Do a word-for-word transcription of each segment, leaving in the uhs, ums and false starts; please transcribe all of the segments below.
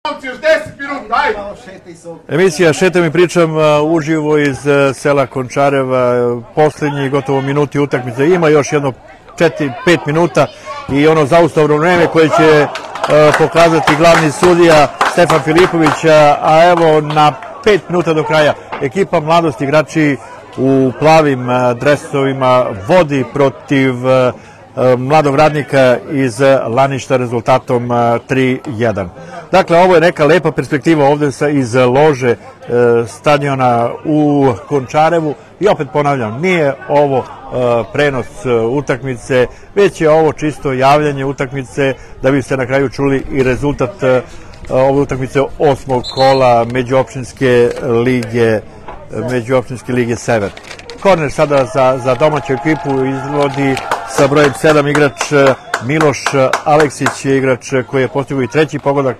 Emisija Šetam i pričam uživo iz sela Končareva, posljednji gotovo minuti utakmice, ima još jedno četiri pet minuta i ono zaustavno vreme koje će pokazati glavni sudija Stefan Filipović, a evo na pet minuta do kraja ekipa Mladost, igrači u plavim dresovima, vodi protiv Mladog Radnika iz Laništa rezultatom tri jedan. Dakle, ovo je neka lepa perspektiva ovde iz lože stadiona u Končarevu i opet ponavljam, nije ovo prenos utakmice, već je ovo čisto javljanje utakmice da biste na kraju čuli i rezultat ove utakmice osmog kola Međuopštinske lige Međuopštinske lige Sever. Korner sada za, za domaću ekipu izvodi sa brojem sedam igrač Miloš Aleksić, je igrač koji je postigao i treći pogodak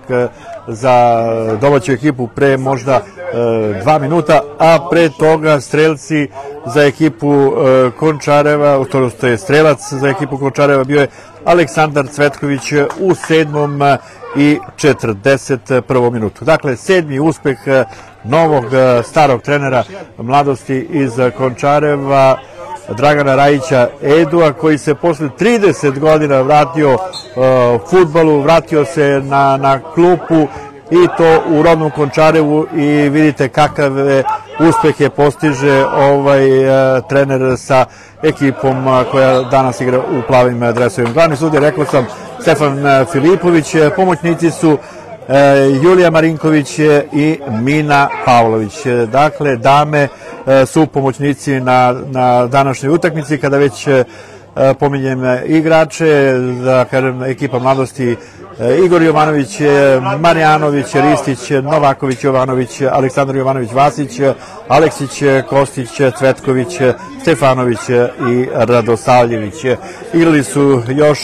za domaću ekipu pre možda e, dva minuta, a pre toga strelci za ekipu e, Končareva, to je strelac za ekipu Končareva bio je Aleksandar Cvetković u sedmom i četrdeset prvom minutu. Dakle, sedmi uspeh novog starog trenera Mladosti iz Končareva, Dragana Rajića Edua, koji se posle trideset godina vratio uh, fudbalu, vratio se na, na klupu i to u rodnom Končarevu i vidite kakave uspehe postiže ovaj uh, trener sa ekipom uh, koja danas igra u plavim dresovima. Glavni sudija, rekao sam, Stefan Filipović, pomoćnici su Julija Marinković i Mina Pavlović. Dakle, dame su pomoćnici na, na današnjoj utakmici. Kada već pominjem igrače, da kažem, ekipa Mladosti, Igor Jovanović, Marijanović, Ristić, Novaković Jovanović, Aleksandar Jovanović Vasić, Aleksić, Kostić, Cvetković, Stefanović i Radosavljević. Igrali su još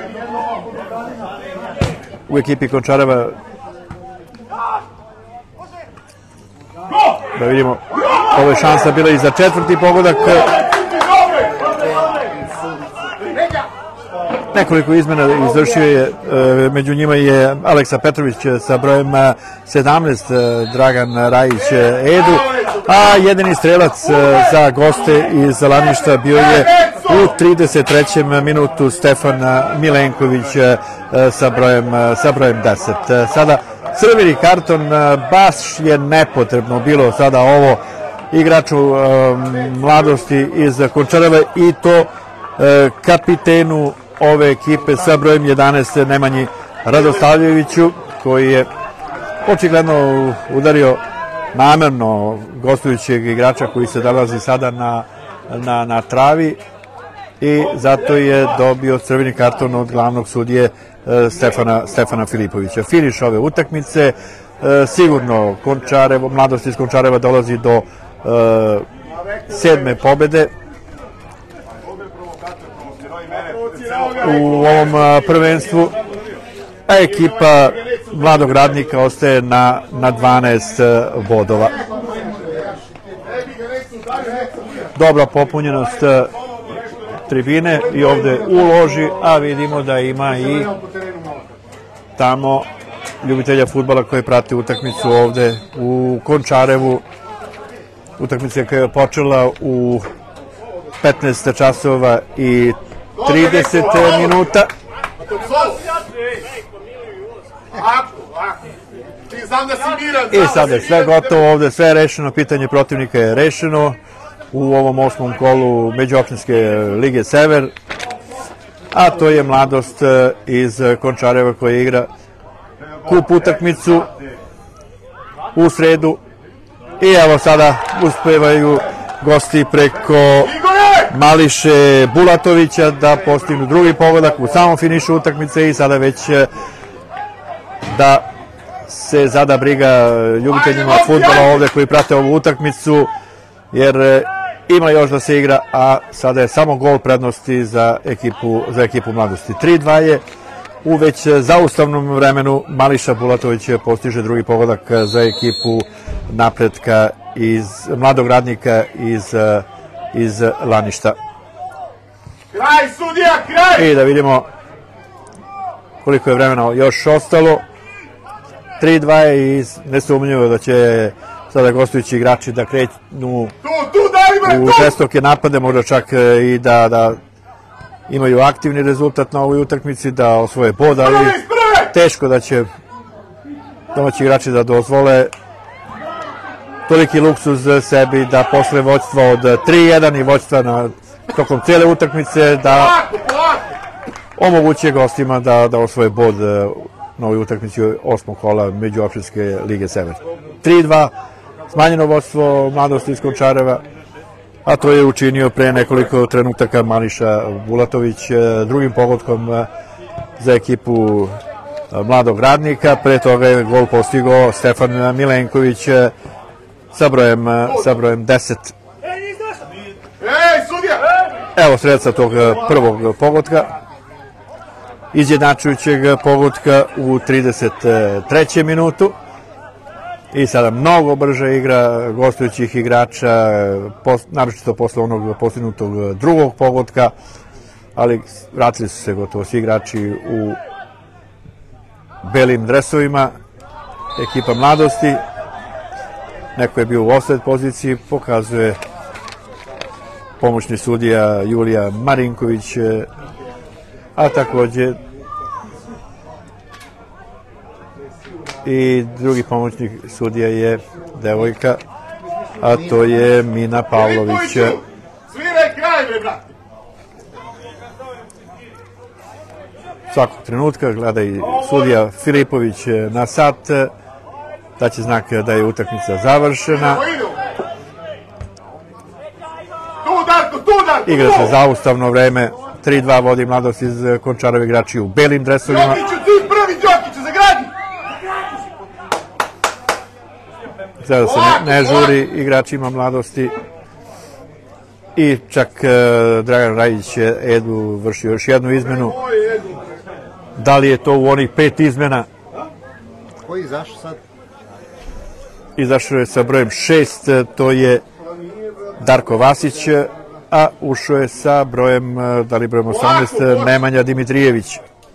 u ekipi Končareva, da vidimo, ovo je šansa bila i za četvrti pogodak. Nekoliko izmena izvršio je, među njima je Aleksa Petrović sa brojem sedamnaest, Dragan Rajić Edu, a jedini strelac za goste iz Laništa bio je u trideset trećem minutu Stefan Milenković sa brojem, sa brojem deset. Sada crveni karton, baš je nepotrebno bilo sada ovo igraču Mladosti iz Končareva i to kapitenu ove ekipe sa brojem jedanaest Nemanji Radosavljeviću, koji je očigledno udario namerno gostujućeg igrača koji se nalazi sada na, na, na travi i zato je dobio crveni karton od glavnog sudije Stefana, Stefana Filipovića. Finiš ove utakmice, sigurno Končarevo, Mladost iz Končareva dolazi do uh, sedme pobede u ovom prvenstvu, a ekipa Mladog Radnika ostaje na, na dvanaest bodova. Dobra popunjenost tribine i ovde u loži, a vidimo da ima i tamo ljubitelja fudbala koji prati utakmicu ovde u Končarevu. Utakmica koja je počela u petnaest časova i trideset minuta. I sada je sve gotovo ovde, sve je rešeno, pitanje protivnika je rešeno u ovom osmom kolu Međuopštinske lige Sever, a to je Mladost iz Končareva koja igra kup utakmicu u sredu i evo sada uspevaju gosti preko Mališe Bulatovića da postignu drugi pogodak u samom finišu utakmice i sada već da se zada briga ljubiteljima fudbala ovde koji prate ovu utakmicu, jer ima još da se igra, a sada je samo gol prednosti za ekipu, za ekipu Mladosti. tri dva je u već zaustavnom vremenu. Mališa Bulatović postiže drugi pogodak za ekipu Napretka iz Mladog Radnika iz, iz Laništa. Kraj, sudija, kraj! I da vidimo koliko je vremena još ostalo. tri dva i nesumnjivo da će sada gostujući igrači da kreću u žestoke napade, možda čak i da, da imaju aktivni rezultat na ovoj utakmici, da osvoje bod, ali teško da će domaći igrači da dozvole toliki luksuz sebi da posle vođstva od tri jedan i vođstva na tokom cijele utakmice da omoguće gostima da, da osvoje bod na ovoj utakmici osmog kola Međuopštinske lige Sever. tri dva, smanjeno vođstvo Mladosti iz Končareva, a to je učinio pre nekoliko trenutaka Maniša Bulatović drugim pogodkom za ekipu Mladog Radnika. Pre toga je gol postigao Stefan Milenković sa brojem, sa brojem deset. Evo sredstva tog prvog pogotka, izjednačujućeg pogotka u trideset trećem minutu. I sada mnogo brže igra gostujućih igrača, naročito posle onog postignutog drugog pogotka, ali vratili su se gotovo svi igrači u belim dresovima, ekipa Mladosti. Neko je bio u ofsajd poziciji, pokazuje pomoćni sudija Julija Marinković, a takođe i drugi pomoćnik sudija je devojka, a to je Mina Pavlović. Svakog trenutka gleda i sudija Filipović na sat, da će znak da je utakmica završena. Igra se zaustavno vreme, tri dva vodi Mladost iz Končareva, igrači u belim dresovima. Sada se ne, ne žuri igračima Mladosti i čak uh, Dragan Rajić je Edu vršio još jednu izmenu. Da li je to u onih pet izmena? Ko je izašao sad? Izašao je sa brojem šest, to je Darko Vasić, a ušao je sa brojem, da li brojem osamnaest, Nemanja Dimitrijević.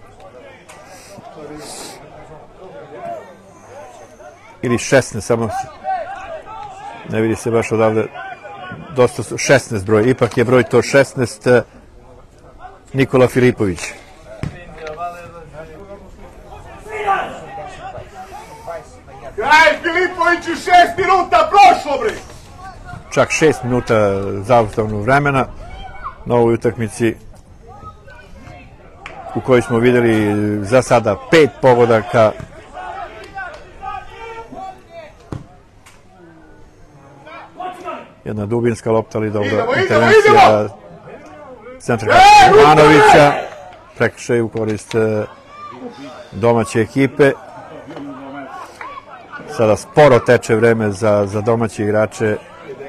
Ili šesnaest, samo ne vidi se baš odavde, dosta su šesnaest broj, ipak je broj to šesnaest, Nikola Filipović. Kraj Filipoviću, šest minuta prošlo, bre! Čak šest minuta zaustavnog vremena na ovoj utakmici u kojoj smo videli za sada pet pogodaka. Jedna dubinska lopta, ali dobra intervencija centra Ivanovića. Prekršaj u korist domaće ekipe. Sada sporo teče vreme za, za domaće igrače.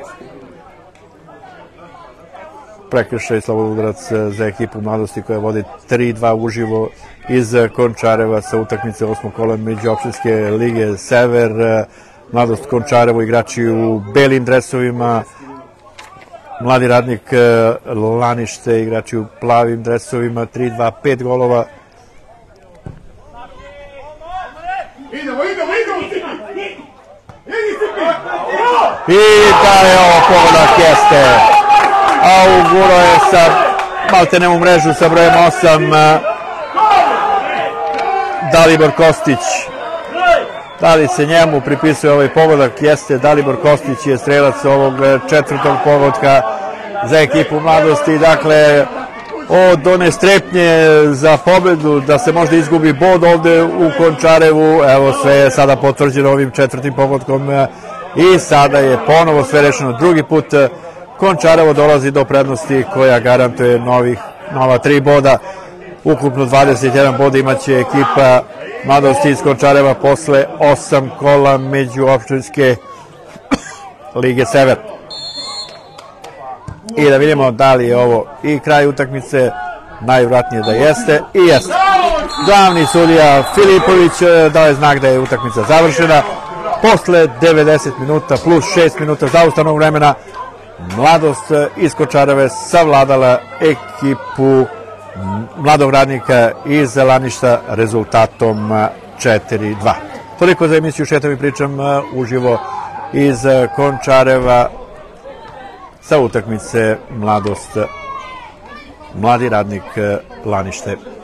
Prekršaj slobodudarac za ekipu Mladosti koja vodi tri dva uživo iz Končareva sa utakmice osmog kola Međuopštinske lige Sever. Mladost Končarevo, igrači u belim dresovima, Mladi Radnik Lanište, igrači u plavim dresovima, tri dva, pet golova. Idemo, idemo, idemo, I da je ovo pogodak, jeste. A uguro je sa maltene u mrežu sa brojem osam Dalibor Kostić. Da li se njemu pripisuje ovaj pogodak? Jeste, Dalibor Kostić je strelac ovog četvrtog pogodka za ekipu Mladosti. Dakle, od one strepnje za pobedu da se možda izgubi bod ovde u Končarevu, evo sve je sada potvrđeno ovim četvrtim pogodkom i sada je ponovo sve rešeno. Drugi put Končarevo dolazi do prednosti koja garantuje novih, nova tri boda. Ukupno dvadeset jedan boda imaće ekipa Mladosti iz Končareva posle osam kola Međuopštinske lige Sever. I da vidimo da li je ovo i kraj utakmice, najvratnije da jeste i jeste. Glavni sudija Filipović dao je znak da je utakmica završena. Posle devedeset minuta plus šest minuta zaustavnog vremena Mladost iz Končareve savladala ekipu Mladog Radnika iz Laništa rezultatom četiri dva. Toliko za emisiju Šetam i pričam uživo iz Končareva sa utakmice Mladost, Mladi Radnik Lanište.